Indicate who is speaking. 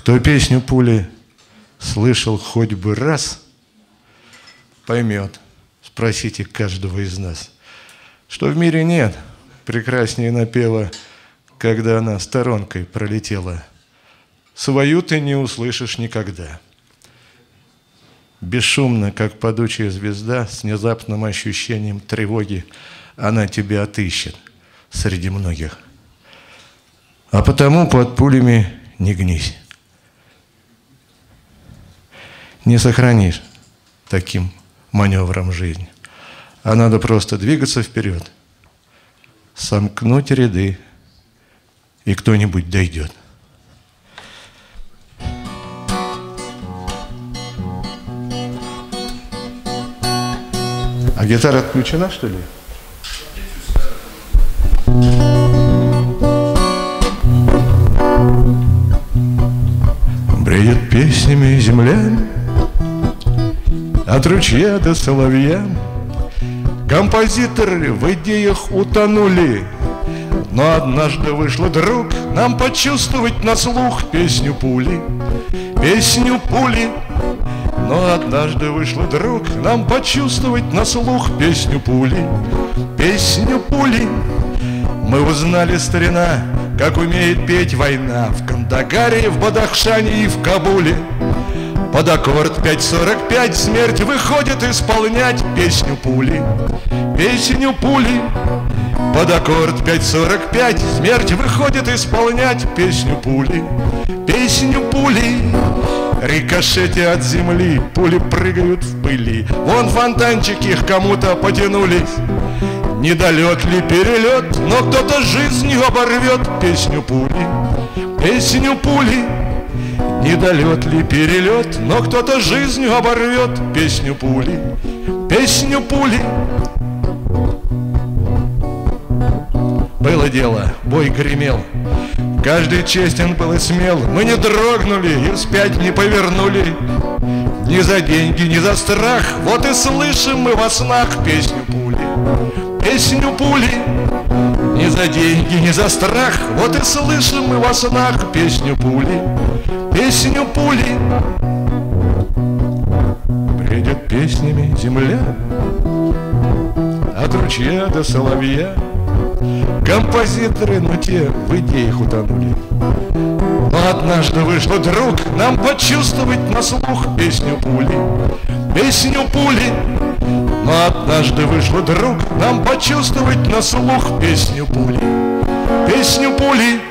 Speaker 1: Кто песню пули слышал хоть бы раз, поймет, спросите каждого из нас, что в мире нет прекраснее напева, когда она сторонкой пролетела. Свою ты не услышишь никогда. Бесшумно, как падучая звезда, с внезапным ощущением тревоги, она тебя отыщет среди многих. А потому под пулями не гнись. Не сохранишь таким маневром жизнь. А надо просто двигаться вперед, сомкнуть ряды, и кто-нибудь дойдет. А гитара отключена, что ли? Бредет песнями земля, от ручья до соловья. Композиторы в идеях утонули, но однажды вышло, друг, нам почувствовать на слух песню пули. Песню пули. Но однажды вышло, друг, нам почувствовать на слух песню пули. Песню пули. Мы узнали, старина, как умеет петь война в Кандагаре, в Бадахшане и в Кабуле. Под аккорд 5:45 смерть выходит исполнять песню пули. Песню пули. Под аккорд 5:45 смерть выходит исполнять песню пули. Песню пули. Рикошете от земли, пули прыгают в пыли. Вон фонтанчики их кому-то потянулись. Недолет ли перелет, но кто-то жизнью оборвет песню пули. Песню пули. Недолет ли перелет, но кто-то жизнью оборвет песню пули. Песню пули. Было дело, бой гремел, каждый честен был и смел. Мы не дрогнули и вспять не повернули. Ни за деньги, ни за страх. Вот и слышим мы во снах песню пули. Песню пули. Ни за деньги, ни за страх. Вот и слышим мы во снах песню пули. Песню пули. Бредет песнями земля, от ручья до соловья. Композиторы, но те в идеях утонули. Но однажды вышло, друг, нам почувствовать на слух песню пули. Песню пули. Но однажды вышло, друг, нам почувствовать на слух песню пули. Песню пули.